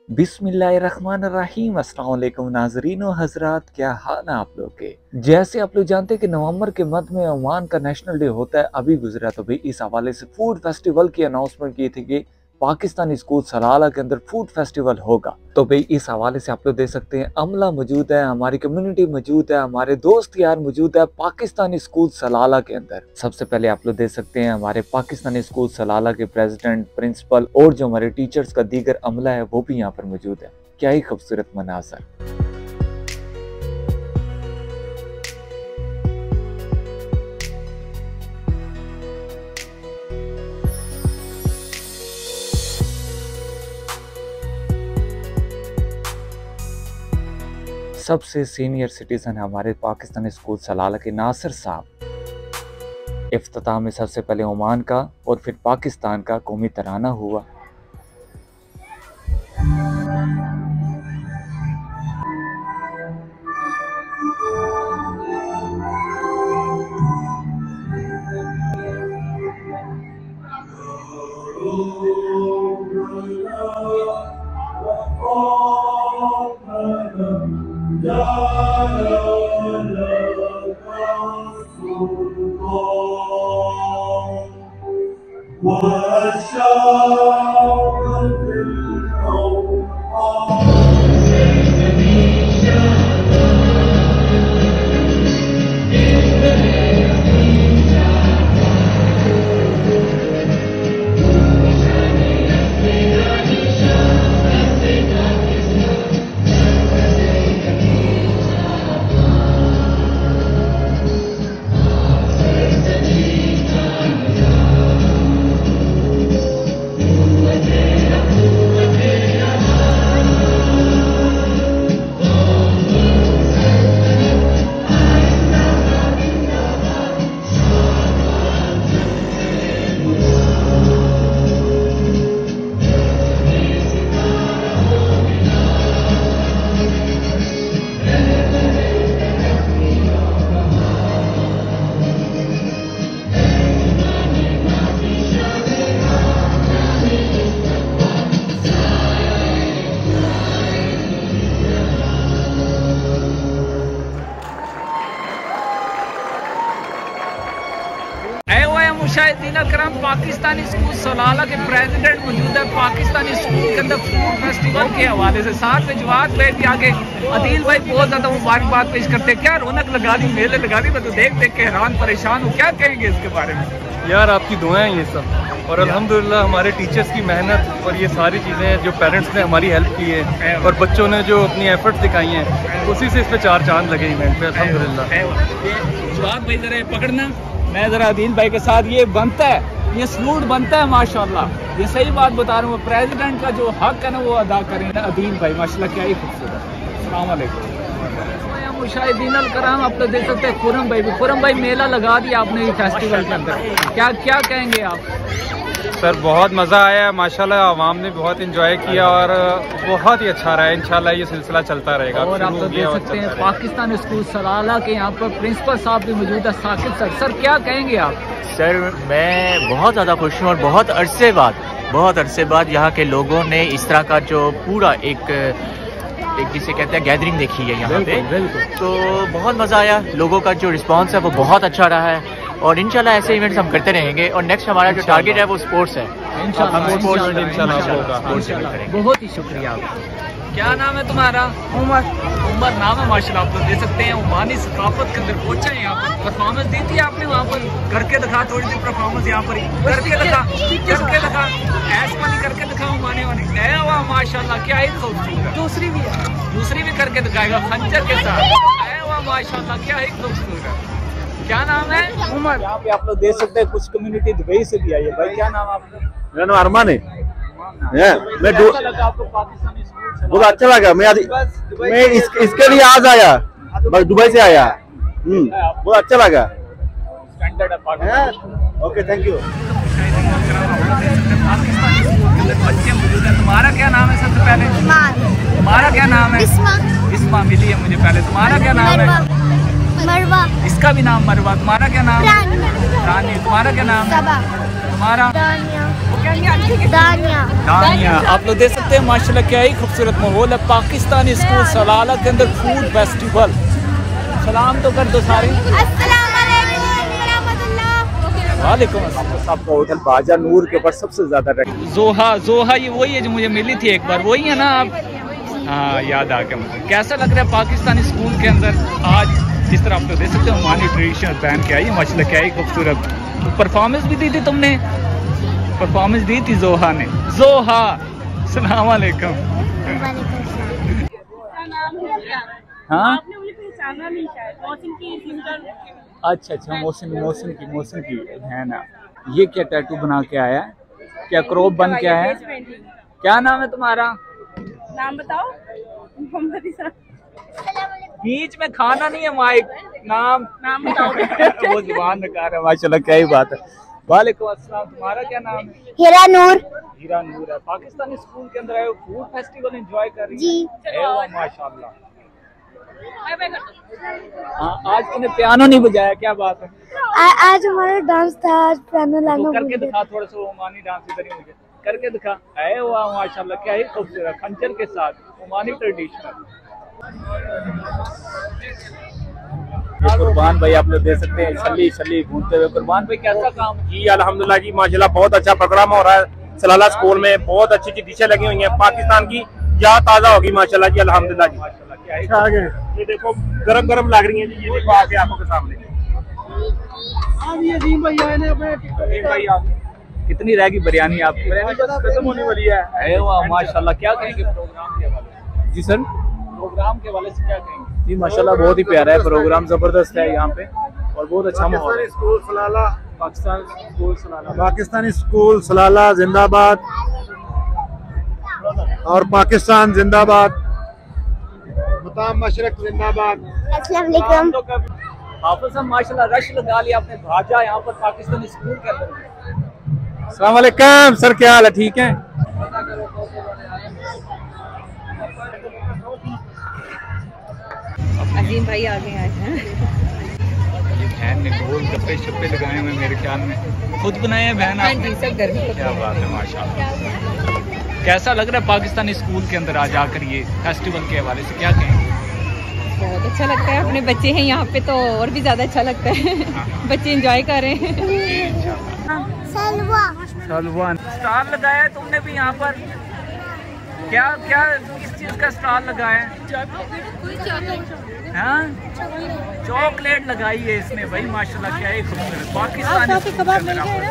बिस्मिल्लाहिर्रहमानिर्रहीम। अस्सलाम वालेकुम नाज़रीन व हज़रात, क्या हाल है आप लोग के। जैसे आप लोग जानते हैं कि नवंबर के मध्य में ओमान का नेशनल डे होता है, अभी गुजरा, तो भाई इस हवाले से फूड फेस्टिवल की अनाउंसमेंट की थी कि पाकिस्तानी स्कूल सलाला के अंदर फूड फेस्टिवल होगा। तो भाई इस हवाले से आप लोग देख सकते हैं अमला मौजूद है, हमारी कम्युनिटी मौजूद है, हमारे दोस्त यार मौजूद है पाकिस्तानी स्कूल सलाला के अंदर। सबसे पहले आप लोग देख सकते हैं हमारे पाकिस्तानी स्कूल सलाला के प्रेसिडेंट, प्रिंसिपल और जो हमारे टीचर्स का दीगर अमला है वो भी यहाँ पर मौजूद है। क्या ही खूबसूरत मनाज़र। सबसे सीनियर सिटीजन हमारे पाकिस्तानी स्कूल सलाला के नासिर साहब। इफ्तिताह में सबसे पहले ओमान का और फिर पाकिस्तान का कौमी तराना हुआ। मुशाहिदीन करम, पाकिस्तानी स्कूल सलाला के प्रेसिडेंट मौजूद है पाकिस्तानी स्कूल के अंदर फूड फेस्टिवल के हवाले से। साथ में जवाब भाई भी आगे, अदील भाई बहुत ज्यादा मुबारकबाद पेश करते हैं। क्या रौनक लगा दी, मेले लगा दी, मैं तो देख देख के हैरान परेशान हूँ। क्या कहेंगे इसके बारे में? यार आपकी दुआएं ये सब, और अल्हम्दुलिल्लाह हमारे टीचर्स की मेहनत और ये सारी चीज़ें जो पेरेंट्स ने हमारी हेल्प की है और बच्चों ने जो अपनी एफर्ट्स दिखाई हैं, उसी से इस पे चार चांद लगे इवेंट पे अल्हम्दुलिल्लाह। जवाब भाई जरा पकड़ना, मैं जरा अदील भाई के साथ, ये बनता है, ये सलूट बनता है माशाल्लाह। ये सही बात बता रहा हूँ, प्रेसिडेंट का जो हक है ना वो अदा करें ना अदील भाई, माशाल्लाह क्या ही खूबसूरत। अस्सलाम वालेकुम मुशाहिदीन करम, आप लोग देख सकते हैं खुरम भाई भी। खुरम भाई मेला लगा दिया आपने ये फेस्टिवल के अंदर, क्या क्या कहेंगे आप? सर बहुत मज़ा आया माशाल्लाह, आवाम ने बहुत इंजॉय किया और बहुत ही अच्छा रहा। इंशाल्लाह ये सिलसिला चलता रहेगा। और आप लोग देख सकते हैं पाकिस्तान स्कूल सलाला के यहाँ पर प्रिंसिपल साहब भी मौजूद है, साकिब सर। सर क्या कहेंगे आप? सर मैं बहुत ज़्यादा खुश हूँ और बहुत अरसे बाद यहाँ के लोगों ने इस तरह का जो पूरा एक जिसे कहते हैं गैदरिंग देखी है यहाँ पे, तो बहुत मज़ा आया। लोगों का जो रिस्पांस है वो बहुत अच्छा रहा है और इंशाल्लाह ऐसे इवेंट्स हम करते रहेंगे। और नेक्स्ट हमारा जो टारगेट है वो स्पोर्ट्स है। बहुत ही शुक्रिया आपका। क्या नाम है तुम्हारा? उमर। उमर नाम है माशाल्लाह। आप लोग देख सकते हैं ओमानी सकाफत के अंदर पहुंचा है। यहाँ पर परफॉर्मेंस दी थी आपने, वहाँ पर करके दिखा थोड़ी सी परफॉर्मेंस, यहाँ पर करके दिखा ऐसे वाली करके दिखा ओमानी वाली। वाह माशाल्लाह क्या ही खूबसूरत। दूसरी भी करके दिखाएगा खंजर के साथ। वाह माशाल्लाह क्या ही खूबसूरत। क्या नाम है? उमर। यहाँ पे आप लोग देख सकते हैं कुछ कम्युनिटी दुबई से भी आई है। भाई क्या नाम आपका? मेरा नाम अरमान है। मैं आपको पाकिस्तानी स्कूल बहुत अच्छा लगा। मैं इसके लिए आज आया, बस दुबई से आया। बहुत अच्छा लगा। Okay thank you. तुम्हारा क्या नाम है? सबसे पहले तुम्हारा क्या नाम है? इस्मा मिली है मुझे पहले। तुम्हारा क्या नाम है? मरवा। इसका भी नाम मरवा। तुम्हारा क्या नाम है? रानी। तुम्हारा क्या नाम है? तुम्हारा? वो क्या दानिया। आप लोग देख सकते हैं माशाल्लाह क्या ही खूबसूरत माहौल है। पाकिस्तानी स्कूल सलाला के अंदर फूड फेस्टिवल। सलाम तो कर दो सारे। वालेकुम अस्सलाम। आपका होटल बाजा नूर के ऊपर सबसे ज्यादा जोहा ये वही है जो मुझे मिली थी एक बार, वही है ना आप? हाँ याद आ गया मुझे। कैसा लग रहा है पाकिस्तानी स्कूल के अंदर आज? जिस तरह आप लोग देख सकते हो ओमानी ट्रेडिशनल पहन के आई माशाल्लाह क्या ही खूबसूरत। परफॉर्मेंस भी दी थी तुमने? परफॉर्मेंस दी थी जोहा ने। जोहा अस्सलाम वालेकुम। हाँ अच्छा मौसम की बहन है। ये क्या टैटू बना के आया है? क्या क्रॉप बन के आया है? क्या नाम है तुम्हारा? नाम बताओ। बीच में खाना नहीं है माइक। नाम बताओ। वो जुबान निकाल रहा है माशाल्लाह क्या ही बात है। वालेकुम अस्सलाम। तुम्हारा क्या नाम है? हीरा नूर। हीरा नूर है। पाकिस्तानी स्कूल के अंदर आए हो, फूड फेस्टिवल एंजॉय कर रही जी। माशाल्लाह। हाँ आज तुमने पियानो नहीं बजाया, क्या बात है? आज हमारा डांस था, आज पियानो लाना तो करके दिखा थोड़ा सा ओमानी डांस इधर मुझे करके दिखा। अरे वाह माशाल्लाह क्या ही खूबसूरत खंजर के साथ ओमानी ट्रेडिशनल। कुर्बान भाई आप लोग देख सकते हैं छली घूमते हुए। कुर्बान भाई कैसा काम? जी अल्हम्दुलिल्लाह जी माशाल्लाह बहुत अच्छा प्रोग्राम हो रहा है सलाला स्कूल में। बहुत अच्छी अच्छी डिशें लगी हुई हैं। पाकिस्तान की याद ताज़ा होगी माशाल्लाह जी अल्हम्दुलिल्लाह जी। आगे ये देखो गरम गरम लग रही है जी। ये देखो आगे आंखों के सामने। अजीम भाई आए ने अपने कितनी रहेगी बिरयानी आपकी? खत्म होने वाली है। अरे वाह माशाल्लाह। क्या कहेंगे प्रोग्राम के हवाले? जी सर प्रोग्राम के हवाले से क्या कहेंगे? जी माशाल्लाह बहुत ही प्यारा है प्रोग्राम, जबरदस्त है यहाँ पे और बहुत अच्छा माहौल है। School Salalah Pakistani school Salalah जिंदाबाद और पाकिस्तान जिंदाबाद। मुताम मशरक जिंदाबाद। अस्सलाम वालेकुम। हाफिज साहब माशाल्लाह रश लगा लिया आपने भाजा यहाँ पर पाकिस्तानी स्कूल के अंदर। अस्सलाम वालेकुम सर, क्या हाल है? ठीक है। अजीम भाई आगे आए हैं। बहन ने गोल गप्पे शप्पे लगाए हुए मेरे ख्याल में। खुद बनाए हैं बहन आपने? सब घर में। क्या बात है माशाल्लाह। कैसा लग रहा है पाकिस्तानी स्कूल के अंदर आज आकर ये फेस्टिवल के हवाले से क्या कहें? बहुत अच्छा लगता है। अपने बच्चे हैं यहाँ पे तो और भी ज्यादा अच्छा लगता है। बच्चे एंजॉय कर रहे हैं। सलवा स्टॉल लगाया है तुमने भी यहाँ पर? क्या किस चीज का स्टॉल लगाया है? हाँ चॉकलेट लगाई है इसने भाई माशाल्लाह क्या ही खूबसूरत पाकिस्तानी।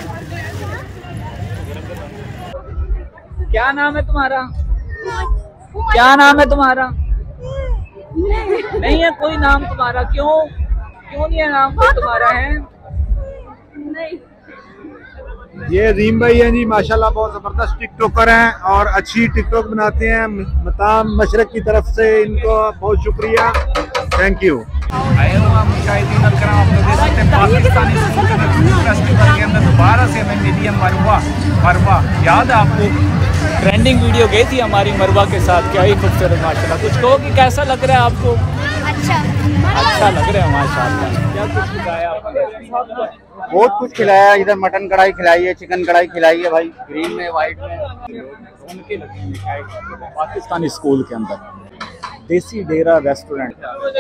क्या नाम है तुम्हारा? क्या नाम है तुम्हारा? नहीं है कोई नाम तुम्हारा? क्यों नहीं है नाम कोई तुम्हारा? है नहीं। ये अजीम भाई हैं जी माशाल्लाह बहुत जबरदस्त टिकटॉकर हैं और अच्छी टिकटॉक बनाते हैं। मताम मशरक की तरफ से इनको बहुत शुक्रिया, थैंक यू। मुशाहिदीन अलकराम आप लोग देख सकते हैं पाकिस्तानी फेस्टिवल के अंदर दोबारा से हमें मिली है मरवा। याद है आपको ट्रेंडिंग वीडियो गई थी हमारी मरवा के साथ? क्या ही खूबसूरत माशाल्लाह। कुछ कहो कि कैसा लग रहा है आपको? अच्छा लग रहा है माशाल्लाह। क्या कुछ खिलाया आपने? बहुत कुछ खिलाया। इधर मटन कढ़ाई खिलाई है, चिकन कढ़ाई खिलाई है भाई, ग्रीन में व्हाइट में। पाकिस्तानी स्कूल के अंदर देसी डेरा रेस्टोरेंट।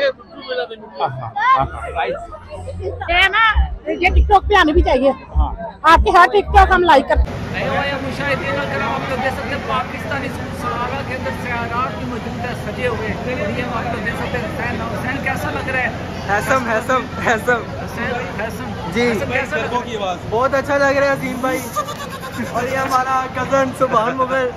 ये टिकटॉक पे आने भी चाहिए। आपके हर टिकटॉक हम लाइक करते हैं। आप लोग देख सकते हैं पाकिस्तानी स्कूल सलाला के अंदर सयारात भी मौजूद है सजे हुए। आप लोग देख सकते हैं हुसैन कैसा लग रहा है? हैसम जी कैसा लग रहा है? बहुत अच्छा लग रहा है अजीम भाई। और ये हमारा कजन सुभान Mughal.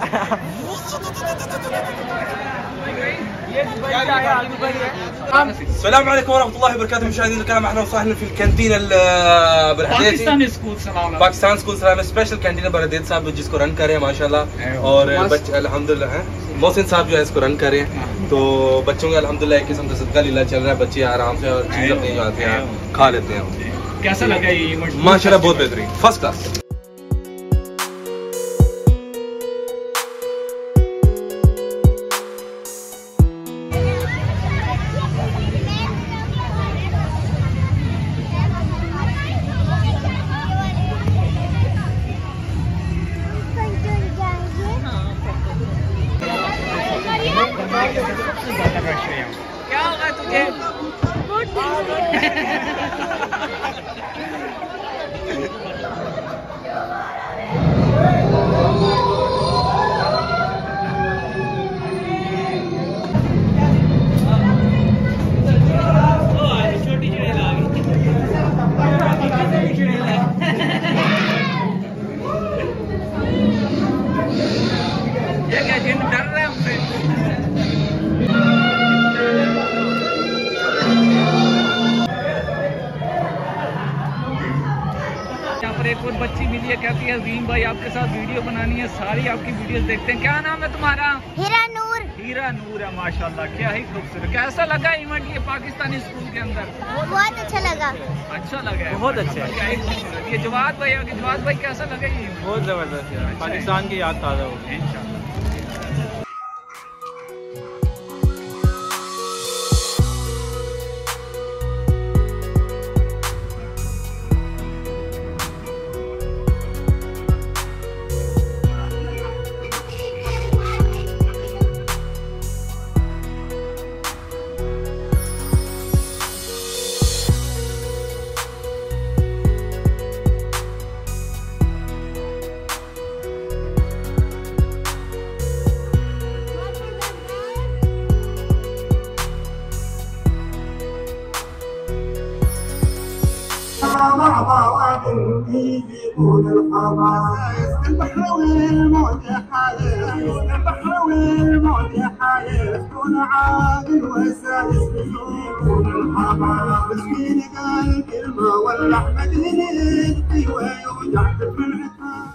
السلام عليكم ورحمة الله وبركاته مشاهدينا الكرام، اهلا وسهلا في الكانتين البلديتي Pakistani school Salalah. Pakistan school Salalah special canteen बलदेत साहब जिसको रन कर रहे हैं माशाल्लाह। और बच्चे अल्हम्दुलिल्लाह मोहसिन साहब जो है इसको रन कर रहे हैं। तो बच्चों का अल्हम्दुलिल्लाह एक किस्म का सदका लीला चल रहा है। बच्चे आराम से और चीज़ अपनी जो आते हैं खा लेते हैं। कैसा लगा ये माशाल्लाह बहुत बेहतरीन, फर्स्ट क्लास। लेकिन सबसे ज्यादा रश है यहाँ। क्या होगा तुझे? एक और बच्ची मिली है, कहती है अजीम भाई आपके साथ वीडियो बनानी है, सारी आपकी वीडियोस देखते हैं। क्या नाम है तुम्हारा? हीरा नूर। हीरा नूर है, माशाल्लाह, क्या ही खूबसूरत। कैसा लगा इवेंट ये पाकिस्तानी स्कूल के अंदर? बहुत अच्छा लगा। अच्छा लगा है, बहुत अच्छा है। क्या ही खूबसूरत। ये जवाद भाई आगे, जवाद भाई कैसा लगा ये? बहुत जबरदस्त है, पाकिस्तान की याद ताज़ा हो गई। مع بعض يجيبون الخبايا البحر والموت حايس البحر والموت حايس كون عاقل وسايس يجيبون الخبايا مسكين قال كلمة ولا احمد يبكي ويوجع في العتاب.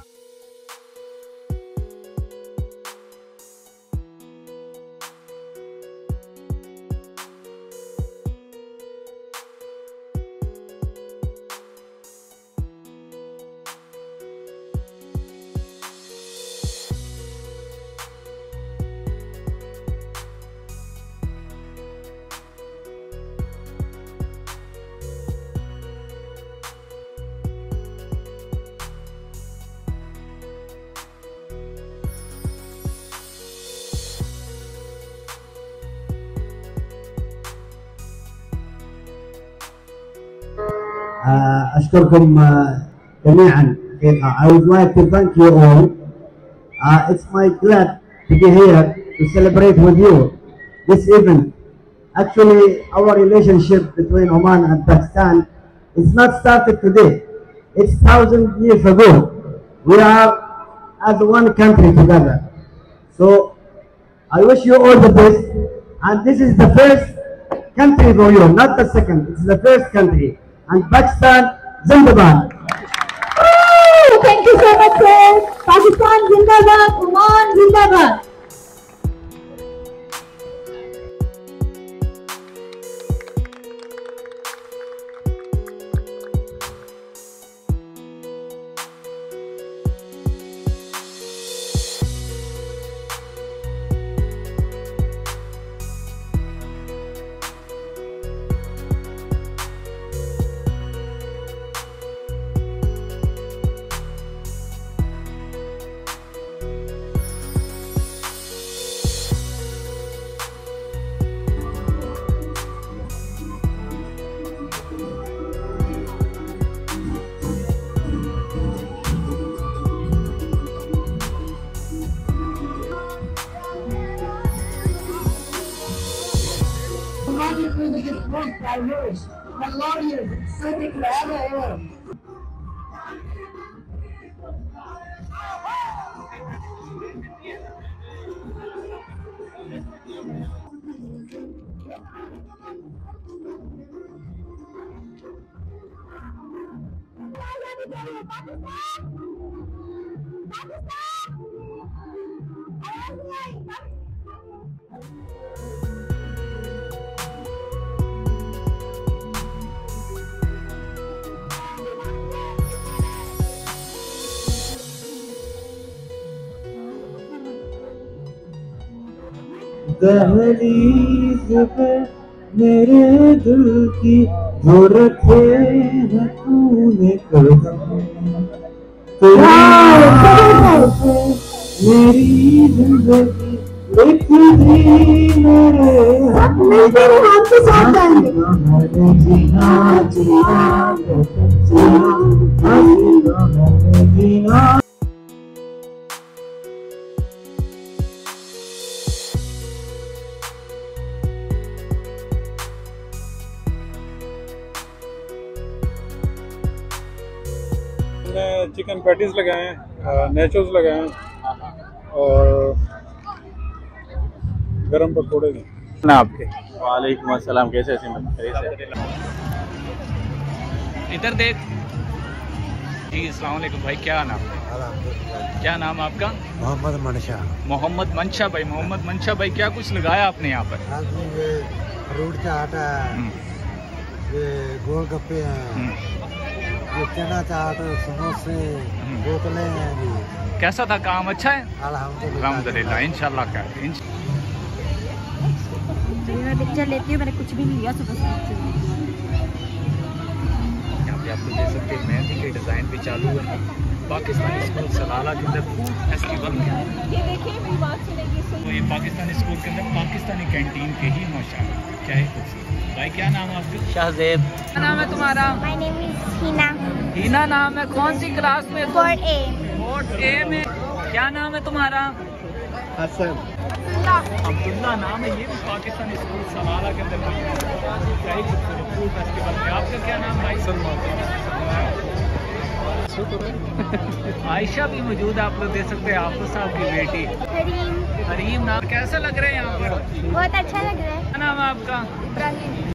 أشكركم جميعا. I would like to thank you all. It's my glad to be here to celebrate with you this event. Actually, our relationship between Oman and Pakistan is not started today. It's 1,000 years ago. We are as one country together. So I wish you all the best. And this is the first country for you, not the second. It's the first country. And Pakistan Zindabad. Thank you so much, sir. Pakistan Zindabad, Oman Zindabad. दहलीज़ पे मेरे दिल की जो रखे है तूने कदम, तेरी मेरी जिंदगी एक जी मेरे मिलकर हम के साथ जाएंगे। चिकन पैटीज लगाए हैं, नेचोस लगाए हैं और गरम पकौड़े ना आपके। वालेकुम अस्सलाम, कैसे सिमरन? इधर देख जी। अस्सलाम वालेकुम भाई, क्या नाम? क्या नाम आपका? मोहम्मद मंशा। मोहम्मद मंशा भाई। मोहम्मद मंशा भाई, क्या कुछ लगाया आपने यहाँ पर? ये फ्रूट चाट है, ये गोलगप्पे हैं, ये चना चाट, समोसे, बोतलें हैं जी। कैसा था काम? अच्छा है अल्हम्दुलिल्लाह। इंशाल्लाह। क्या मैं पिक्चर लेती हूँ, मैंने कुछ भी नहीं लिया सुबह से। यहाँ पे आप लोग देख सकते हैं मेहंदी के डिज़ाइन भी चालू है। पाकिस्तानी स्कूल सलाला के अंदर फूड फेस्टिवल में ये देखिए मेरी बात सुनेंगे। तो ये पाकिस्तानी स्कूल के अंदर पाकिस्तानी कैंटीन के ही माशाअल्लाह क्या है खूबसूरत। भाई क्या नाम है आपका? शाहजेब। क्या नाम है तुम्हारा? My name is Hina. Hina नाम है। कौन सी क्लास में? 4A। 4A में। क्या नाम है तुम्हारा? हसन। अब्दुल्ला नाम है। ये भी पाकिस्तानी स्कूल सलाला के अंदर क्या ही खूबसूरत फूड फेस्टिवल में। आपका क्या नाम भाई? सलमान। आयशा भी मौजूद है, आप लोग देख सकते हैं। हाफिज साहब की बेटी हरीम। हरीम नाम। कैसा लग रहा है यहाँ पर? बहुत अच्छा लग रहा है। क्या नाम है आपका? इब्राहिम।